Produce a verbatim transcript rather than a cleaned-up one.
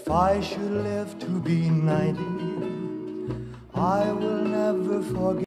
If I should live to be ninety, I will never forget.